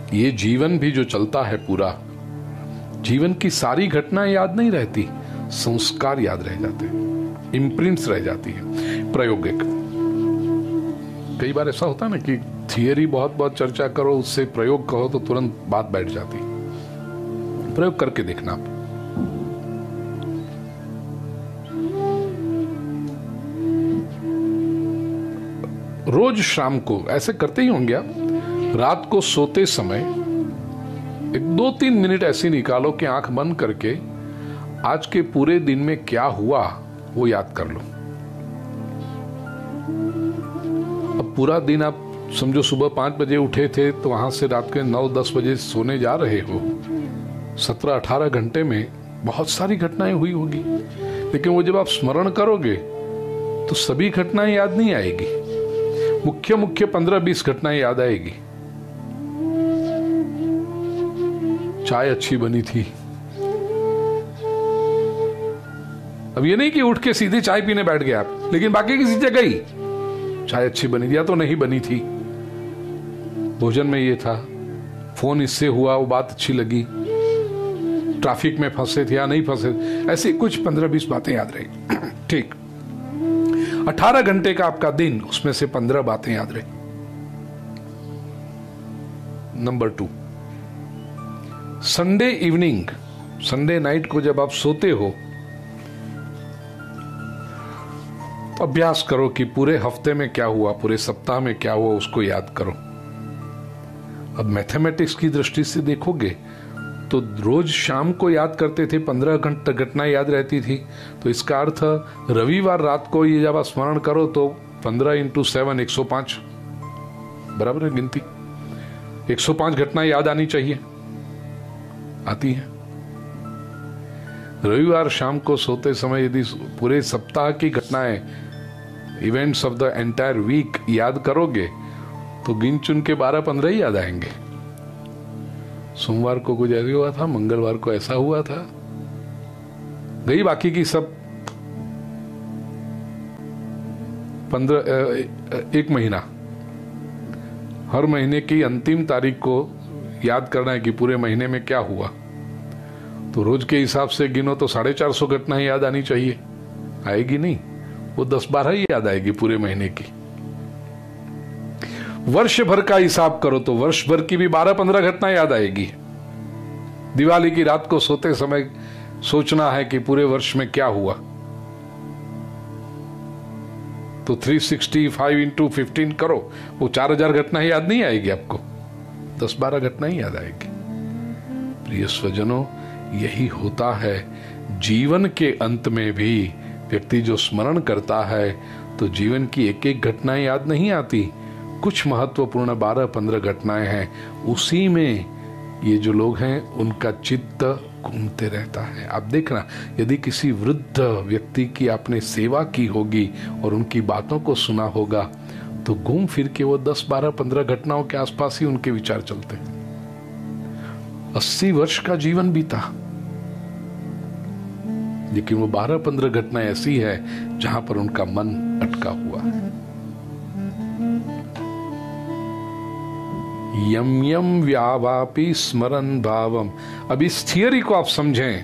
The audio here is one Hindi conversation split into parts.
ये जीवन भी जो चलता है पूरा, जीवन की सारी घटनाएं याद नहीं रहती, संस्कार याद रह जाते हैं, इम्प्रिंट्स रह जाती है। प्रायोगिक, कई बार ऐसा होता है ना कि थियरी बहुत बहुत चर्चा करो, उससे प्रयोग कहो तो तुरंत बात बैठ जाती। प्रयोग करके देखना आप। रोज शाम को ऐसे करते ही होंगे आप, रात को सोते समय 2-3 मिनट ऐसे निकालो कि आंख बंद करके आज के पूरे दिन में क्या हुआ वो याद कर लो। अब पूरा दिन आप समझो सुबह 5 बजे उठे थे तो वहां से रात के 9-10 बजे सोने जा रहे हो, 17-18 घंटे में बहुत सारी घटनाएं हुई होगी। लेकिन वो जब आप स्मरण करोगे तो सभी घटनाएं याद नहीं आएगी, मुख्य 15-20 घटनाएं याद आएगी। चाय अच्छी बनी थी, अब ये नहीं कि उठ के सीधे चाय पीने बैठ गए आप, लेकिन बाकी किसी जगह ही चाय अच्छी बनी थी या तो नहीं बनी थी, भोजन में ये था, फोन इससे हुआ वो बात अच्छी लगी, ट्रैफिक में फंसे थे या नहीं फंसे, ऐसे कुछ 15-20 बातें याद रही। ठीक, 18 घंटे का आपका दिन, उसमें से 15 बातें याद रही। Number 2, Sunday evening, Sunday night को जब आप सोते हो, अभ्यास करो कि पूरे हफ्ते में क्या हुआ, पूरे सप्ताह में क्या हुआ, उसको याद करो। अब मैथमेटिक्स की दृष्टि से देखोगे तो रोज शाम को याद करते थे, 15 घंटे घटना याद रहती थी, तो इसका अर्थ रविवार रात को ये जब आप स्मरण करो तो 15 × 7 105, बराबर है गिनती, 105 घटनाएं याद आनी चाहिए, आती है। रविवार शाम को सोते समय यदि पूरे सप्ताह की घटनाएं, events of the entire week याद करोगे तो गिन चुन के 12-15 ही याद आएंगे। सोमवार को कुछ ऐसा हुआ था, मंगलवार को ऐसा हुआ था, गई बाकी की सब 1 महीना, हर महीने की अंतिम तारीख को याद करना है कि पूरे महीने में क्या हुआ, तो रोज के हिसाब से गिनो तो 450 घटनाएं याद आनी चाहिए, आएगी नहीं, वो 10-12 ही याद आएगी पूरे महीने की। वर्ष भर का हिसाब करो तो वर्ष भर की भी 12-15 घटनाएं याद आएगी। दिवाली की रात को सोते समय सोचना है कि पूरे वर्ष में क्या हुआ, तो 365 × 15 करो, वो 4000 घटनाएं याद नहीं आएगी आपको, 10-12 घटनाएं याद आएगी। प्रिय स्वजनों, यही होता है जीवन के अंत में भी। व्यक्ति जो स्मरण करता है तो जीवन की एक घटनाएं याद नहीं आती, कुछ महत्वपूर्ण 12-15 घटनाएं हैं, उसी में ये जो लोग हैं उनका चित्त घूमते रहता है। आप देखना, यदि किसी वृद्ध व्यक्ति की आपने सेवा की होगी और उनकी बातों को सुना होगा तो घूम फिर के वो 10-12-15 घटनाओं के आसपास ही उनके विचार चलते हैं। 80 वर्ष का जीवन बीता, लेकिन वो 12-15 घटनाएं ऐसी है जहां पर उनका मन अटका हुआ है। यम यम व्यावापि स्मरन भावम। अब इस थियरी को आप समझें,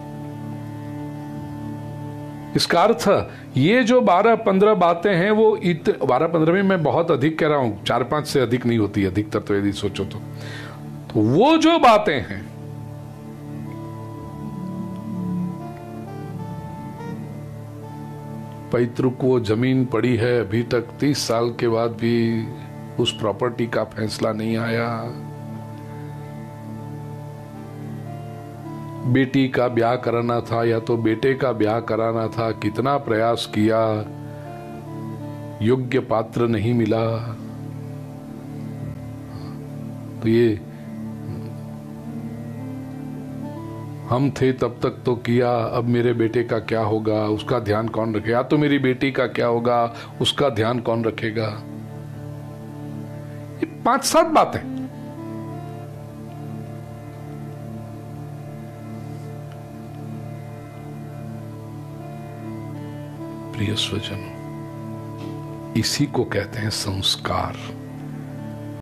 इसका अर्थ ये जो 12-15 बातें हैं वो 12-15 में मैं बहुत अधिक कह रहा हूं, 4-5 से अधिक नहीं होती अधिकतर, तो यदि सोचो तो वो जो बातें हैं पैतृक वो जमीन पड़ी है अभी तक, 30 साल के बाद भी उस प्रॉपर्टी का फैसला नहीं आया, बेटी का ब्याह कराना था या तो बेटे का ब्याह कराना था, कितना प्रयास किया, योग्य पात्र नहीं मिला, तो ये हम थे तब तक तो किया, अब मेरे बेटे का क्या होगा, उसका ध्यान कौन रखेगा, तो मेरी बेटी का क्या होगा, उसका ध्यान कौन रखेगा। ये 5-7 बातें। प्रिय स्वजन, इसी को कहते हैं संस्कार।